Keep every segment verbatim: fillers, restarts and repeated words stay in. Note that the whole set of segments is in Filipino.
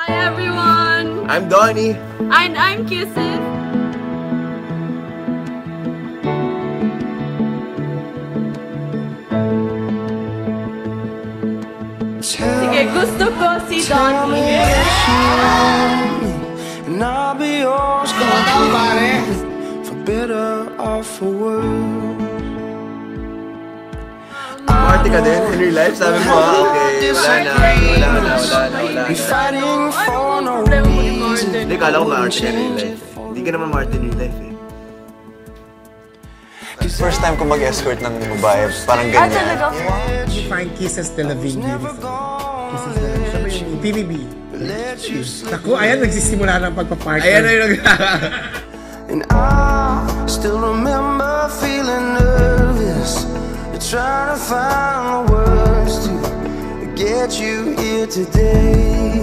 Hi everyone! I'm Donny. And I'm Kisses. Sige, gusto ko si Donny. And I'll be yours, for better or for worse. Party ka din in real life? Sabi mo, okay, wala na, wala na, wala na, wala na. Hindi, kala ko ma-arte ka in real life. Hindi ka naman ma-arte in real life eh. First time ko mag-escort ng babae, parang ganyan. Ah, talaga? You find kisses de la vie beautiful. Kisses de la vie. Siya ba yung P B B? Naku, ayan, nagsisimula ng pagpaparty. Ayan na yung And I still remember feeling nervous, trying to find the words to get you here today.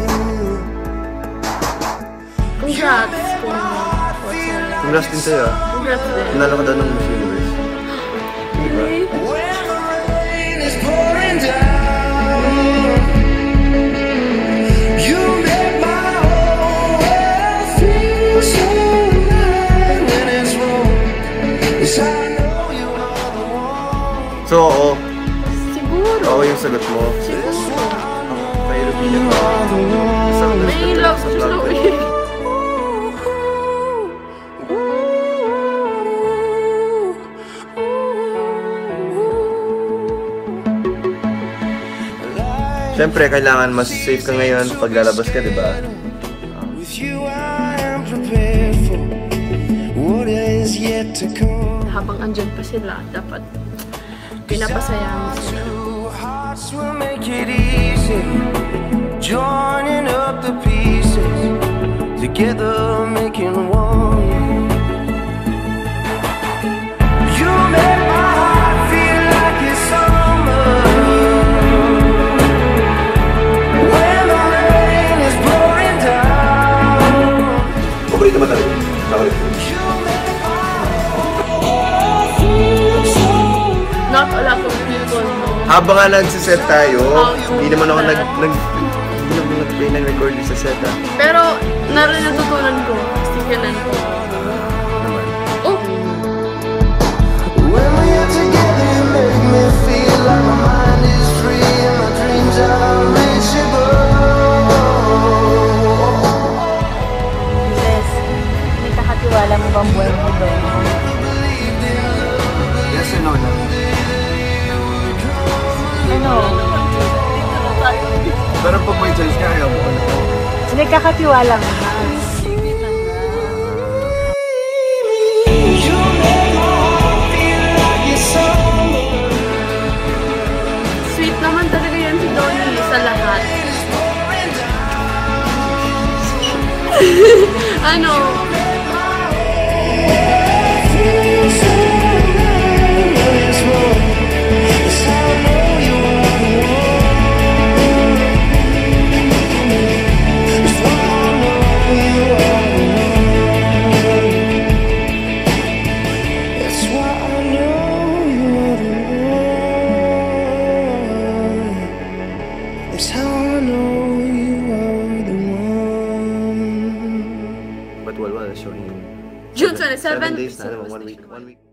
Congrats. Congrats din sa'yo. Congrats din. Nalala ko daw ng Miss Universe. Diba? When the rain is pouring down, you make my whole world feel so right. When it's wrong, yes, I know you are the one. So, oo. Siguro. Oo yung sagot mo. Siguro. Kay Rubina ko. Isang May love sa sa vlog. Siyempre, kailangan mas safe ka ngayon pag lalabas ka, di ba? With you I am prepared for what is yet to come. Habang andyan pa sila, dapat pinapasaya mo sila. Two hearts will make it easy, joining up the pieces, together making one. You make my heart feel like it's summer, when the rain is pouring down. Paborito ba talaga? Not a lot of people know. Habang nga nagsiset tayo, hindi naman ako nag... nag hindi naman nag-play ng record sa set ah. Pero, naroon natutunan ko. Stinganan ko. Oh! When we're together, you make me feel like my mind is free and my dreams are unreachable. Yes. May kakatiwala mo bang buhay mo doon? Yes and no lang. Ano? Pero pag may choice ka, ayaw mo ano. May kakatiwala mo na. Sweet naman talaga yan si Donny sa lahat. Ano? But WALWAL is showing June twenty-seventh. seven days na, one week, one week.